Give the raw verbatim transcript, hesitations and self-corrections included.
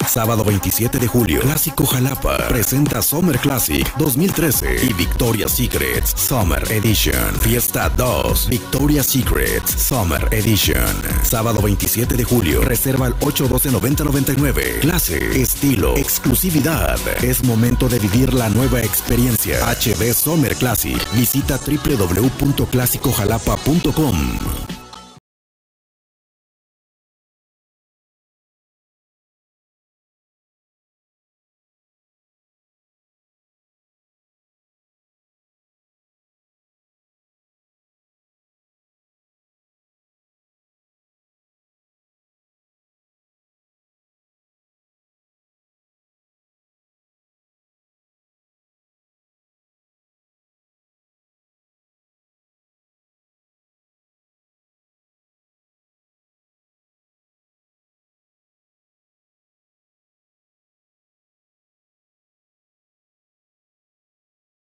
Sábado veintisiete de julio, Clásico Jalapa presenta Summer Classic dos mil trece y Victoria's Secrets Summer Edition. Fiesta dos, Victoria's Secrets Summer Edition. Sábado veintisiete de julio, reserva al ocho doce noventa noventa y nueve. Clase, estilo, exclusividad. Es momento de vivir la nueva experiencia. H D Summer Classic. Visita doble u doble u doble u punto clásico jalapa punto com.